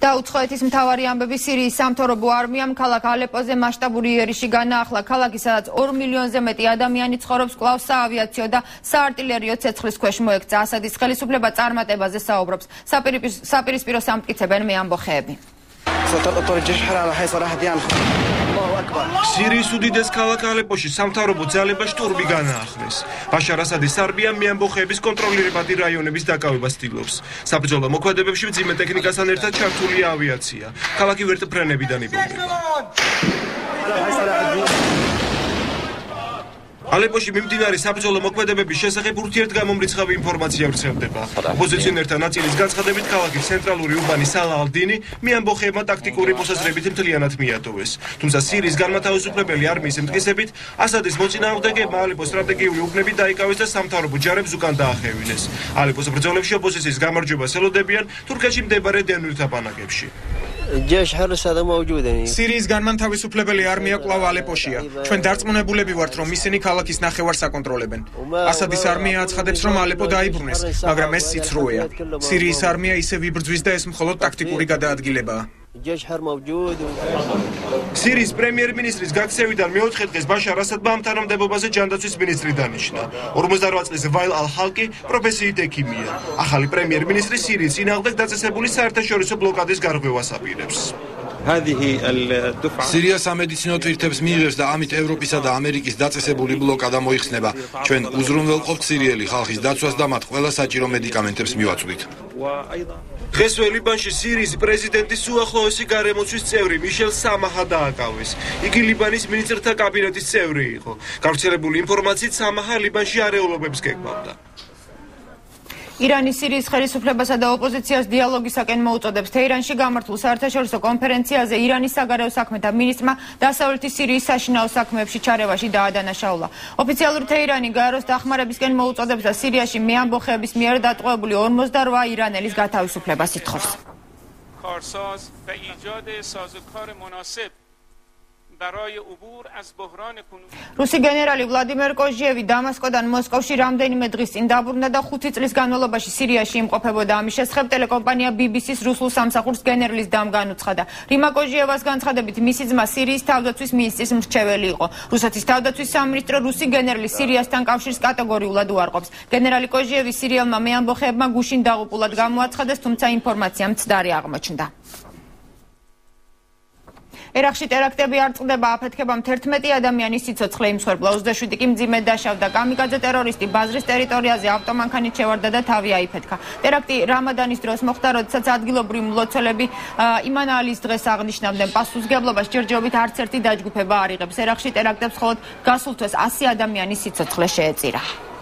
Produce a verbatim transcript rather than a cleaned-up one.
და უცხოეთის მთავარი ამბები სირიის სამთავრობო არმიამ ქალაქ ალეპოზე მასშტაბური იერიში განაახლა. ქალაქი, სადაც ორ მილიონზე მეტი ადამიანი ცხოვრობს, კვლავ საავიაციო და საარტილერიო ცეცხლის ქვეშ მოექცა. ასადის ხელისუფლება წარმატებაზე საუბრობს. საპირისპირო სამტკიცებენ მე ამბოხეები. სირიის უდიდეს ქალაქ ალეპოში სამთავრობო ძალება შტურმი განაახლეს. ბაშარ ასადის არმიამ მეამბოხეების კონტროლირებადი რაიონების დაკავებას ცდილობს. საბრძოლო მოქმედებებში მძიმე ტექნიკასთან ერთად ჩართულია ავიაცია. ქალაქი ვერტმფრენებიდან იბომბება. ალეპოში მიმდინარე საბრძოლო მოქმედებების შესახებ ურთიერთგამომრიცხავი ინფორმაცია ვრცელდება. ოპოზიციონერთა ნაწილის განცხადებით, ქალაქის ცენტრალური უბანი სალა ალ-დინი მეამბოხეებმა ტაქტიკური მოსაზრებით მთლიანად მიატოვეს. თუმცა სირიის განმათავისუფლებელი არმიის მტკიცებით, ასადის მოწინააღმდეგეებმა ალეპოს სტრატეგიული უბნები დაიკავეს და სამთავრობო ჯარებს უკან დაახევინეს. ალეპოს ბრძოლებში ოპოზიციის გამარჯვებას ელოდებიან თურქეთში მდებარე დევნილთა ბანაკებში. სირიის განმათავისუფლებელი არმია კვლავ ალეპოშია. ჩვენ დარწმუნებულები ვართ, რომ ისინი ქალაქის ნახევარს აკონტროლებენ. ასადის არმია აცხადებს, რომ ალეპო დაიბრუნეს, მაგრამ ეს სიცრუეა. სირიის არმია ისევ იბრძვის და ეს მხოლოდ ტაქტიკური გადაადგილებაა. სირიის პრემიერ-მინისტრის გაქცევიდან მეოთხე დღეს ბაშარ ასადმა ამ თანამდებობაზე ჯანდაცვის მინისტრი დანიშნა. ორმოცდარვա წლის ვაილ ალ-ჰალკი პროფესიით ექიმია. ახალი პრემიერ-მინისტრი სირიის წინააღმდეგ დაწესებული საერთაშორისო ბლოკადის გარღვევას აპირებს. სირია სამედიცინო თვირთებს მიიღებს და ამით ევროპისა და ამერიკის დაწესებული ბლოკადა მოიხსნება. ჩვენ უზრუნველყოფთ სირიელი ხალხის დაცვას და მათ ყველა საჭირო მედიკამენტებს მივაწვდით. დღესვე ლიბანში სირიის პრეზიდენტის უახლოესი გარემოცვის წევრი მიშელ სამაჰა დააკავეს. იგი ლიბანის მინისტრთა კაბინეტის წევრი იყო. გავრცელებული ინფორმაციით სამაჰა ლიბანში არეულობებს გეკმავდა. ირანის სირიის ხელისუფლებასა და ოპოზიციას დიალოგისაკენ მოუწოდებს. თეირანში გამართულ საერთაშორისო კონფერენციაზე ირანის საგარეო საქმეთა მინისტრმა დასავლეთი სირიის საშინაო საქმეებში ჩარევაში დაადანაშაულა. ოფიციალური თეირანი გაეროს დახმარებისკენ მოუწოდებს და სირიაში მეამბოხეების მიერ დატყვევებული ორმოცდარვა ირანელის გათავისუფლებას ითხოვს. რუსი გენერალი ვლადიმერ კოჟიევი დამასკოდან მოსკოვში რამდენიმე დღის წინ დაბრუნდა და ხუთი წლის განმავლობაში სირიაში იმყოფებოდა. ამის შესახებ ტელეკომპანია ბი ბი სის რუსულ სამსახურს გენერლის დამ განუცხადა. რიმა კოჟიევას განცხადებით, მისი ძმა სირიის თავდაცვის მინისტრის მრჩეველი იყო. რუსეთის თავდაცვის სამინისტრო რუსი გენერლის სირიასთან კავშირს კატეგორიულად უარყოფს. გენერალი კოჟიევი სირიელმა მეამბოხეებმა გუშინ დაღუპულად გამოაცხადეს, თუმცა ინფორმაცია მცდარი აღმოჩნდა. ერაყში ტერაქტები არ წყდება, აფეთქება თერთმეტი ადამიანის სიცოცხლე იმსხვერპლა, ოცდაშვიდი კი მძიმედ დაშავდა. კამიკაძე ტერორისტი ბაზრის ტერიტორიაზე ავტომანქანით შევარდა და თავი აიფეთქა. ტერაქტი რამადანის დროს მოხდა, როდესაც ადგილობრივი მლოცველები იმანალის დღეს აღნიშნავდნენ. პასუხისმგებლობას ჯერჯერობით არც ერთი დაჯგუფება არ იღებს. ერაყში ტერაქტებს მხოლოდ გასულ თვეს ასი ადამიანის სიცოცხლე შეეწირა.